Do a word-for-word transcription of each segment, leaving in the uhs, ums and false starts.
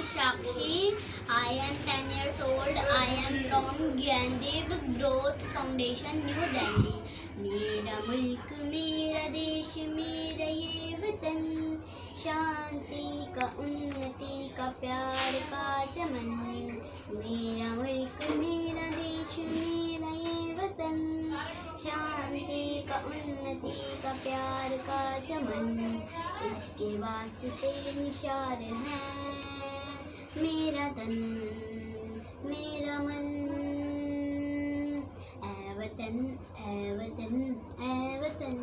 is Shakshi. I am ten years old. I am from Gyandev Growth Foundation, New Delhi. मेरा मुल्क मेरा देश मेरा ये वतन, शांति का उन्नति का प्यार का चमन। मेरा मुल्क मेरा देश मेरा ये वतन, शांति का उन्नति का प्यार का चमन। इसके वास्ते निशार है मेरा तन मेरा मन। ऐ वतन ऐ वतन ऐ वतन,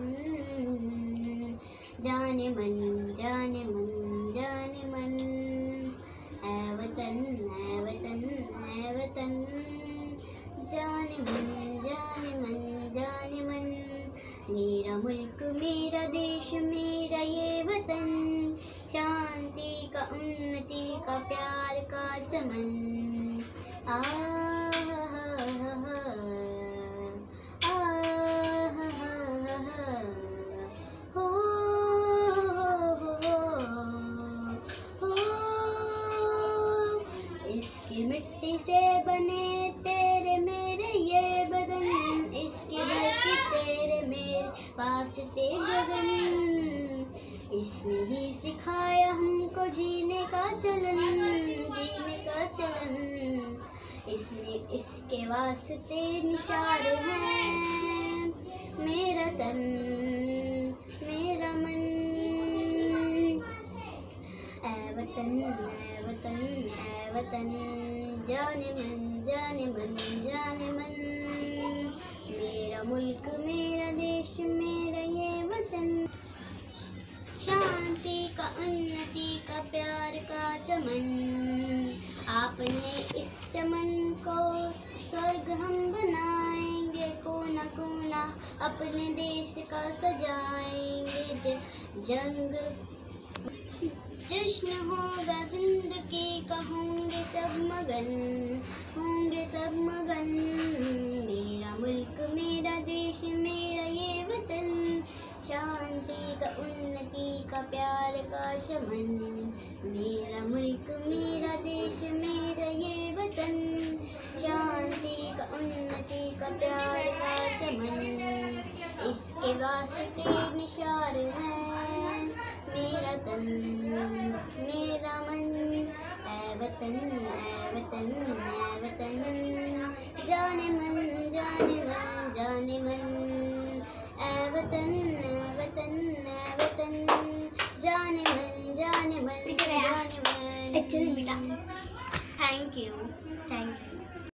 जाने मन जाने मन जाने मन। ऐ वतन ऐ वतन ऐ वतन, जाने मन जाने मन जाने मन। मेरा मुल्क मेरा देश मेरा ये वतन, शांति का उन्नति का प्यार का चमन। आ इसकी मिट्टी से बने तेरे मेरे ये बदन, इसकी धरती तेरे मेरे वास्ते गगन। इसने ही सिखाया हमको जीने का चलन जीने का चलन। इसने इसके वास्ते निशार है मेरा तन मेरा मन। ऐ वतन ऐ वतन ऐ वतन, जाने मन जाने मन जाने मन। मेरा मुल्क मेरा देश मेरा ये वतन, शांति का उन्नति का प्यार का चमन। आपने इस चमन को स्वर्ग हम बनाएंगे, कोना कोना अपने देश का सजाएंगे। ज, जंग जश्न होगा जिंदगी का, होंगे सब मगन होंगे सब मगन। मेरा मुल्क मेरा देश मेरा ये वतन, शांति का उन्नति का प्यार का चमन। मेरा मुल्क मेरा देश मेरा ये वतन, शांति का उन्नति का प्यार का चमन। इसके वास्ते निशार है मेरा तन मेरा मन। ऐ वतन ऐ वतन ऐ वतन, जाने मन जाने मन जाने मन। ऐ वतन ऐ वतन ऐ वतन, जाने मन जाने मन जाने मन। एक्चुअली बेटा थैंक यू थैंक यू।